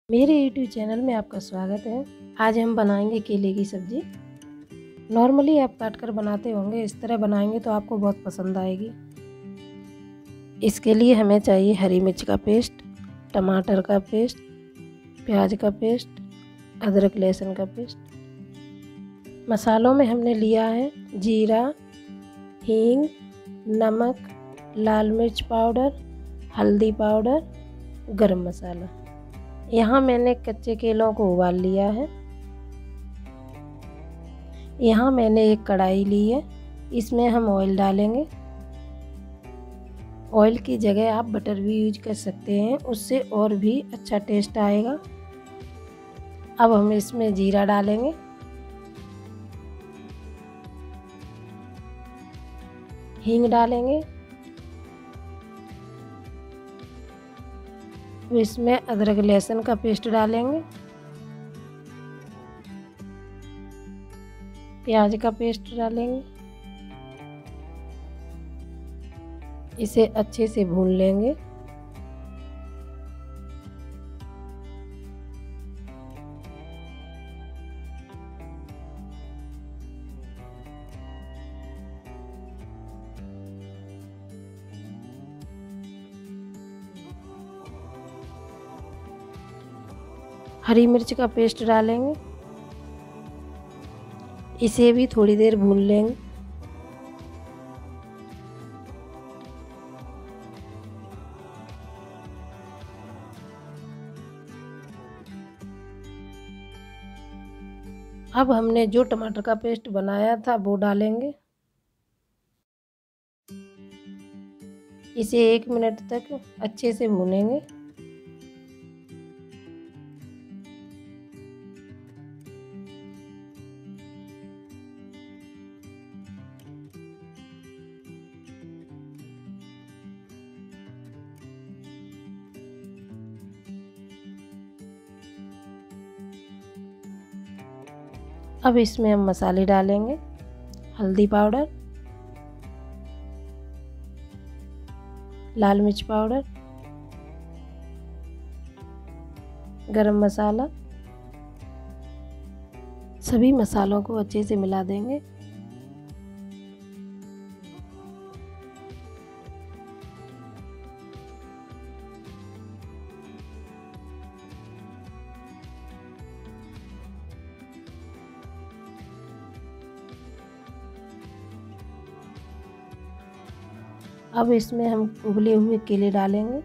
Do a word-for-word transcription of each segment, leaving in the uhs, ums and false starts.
मेरे YouTube channel में आपका स्वागत है। आज हम बनाएंगे केले की सब्ज़ी। नॉर्मली आप काट कर बनाते होंगे, इस तरह बनाएंगे तो आपको बहुत पसंद आएगी। इसके लिए हमें चाहिए हरी मिर्च का पेस्ट, टमाटर का पेस्ट, प्याज का पेस्ट, अदरक लहसुन का पेस्ट। मसालों में हमने लिया है जीरा, हींग, नमक, लाल मिर्च पाउडर, हल्दी पाउडर, गरम मसाला। यहाँ मैंने कच्चे केलों को उबाल लिया है। यहाँ मैंने एक कढ़ाई ली है, इसमें हम ऑयल डालेंगे। ऑयल की जगह आप बटर भी यूज कर सकते हैं, उससे और भी अच्छा टेस्ट आएगा। अब हम इसमें जीरा डालेंगे, हींग डालेंगे, इसमें अदरक लहसुन का पेस्ट डालेंगे, प्याज का पेस्ट डालेंगे, इसे अच्छे से भून लेंगे। हरी मिर्च का पेस्ट डालेंगे, इसे भी थोड़ी देर भून लेंगे। अब हमने जो टमाटर का पेस्ट बनाया था वो डालेंगे, इसे एक मिनट तक अच्छे से भूनेंगे। अब इसमें हम मसाले डालेंगे, हल्दी पाउडर, लाल मिर्च पाउडर, गरम मसाला। सभी मसालों को अच्छे से मिला देंगे। अब इसमें हम उबले हुए केले डालेंगे,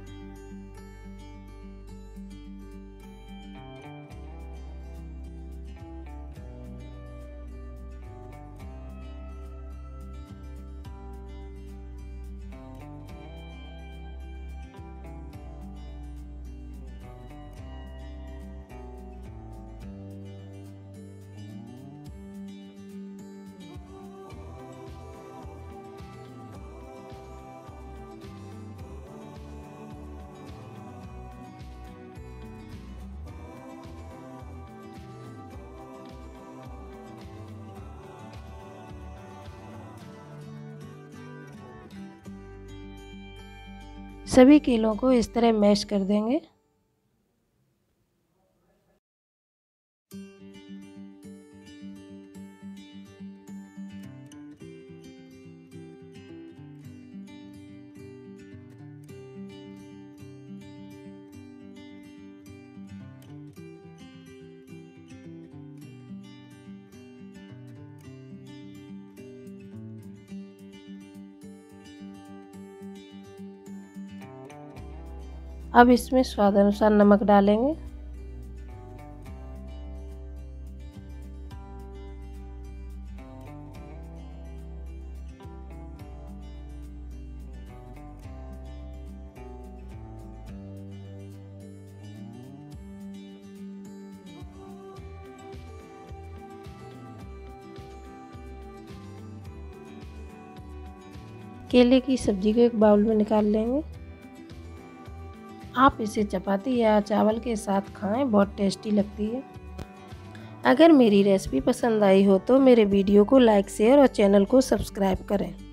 सभी केलों को इस तरह मैश कर देंगे। अब इसमें स्वाद अनुसार नमक डालेंगे, केले की सब्जी को एक बाउल में निकाल लेंगे। आप इसे चपाती या चावल के साथ खाएं, बहुत टेस्टी लगती है। अगर मेरी रेसिपी पसंद आई हो तो मेरे वीडियो को लाइक, शेयर और चैनल को सब्सक्राइब करें।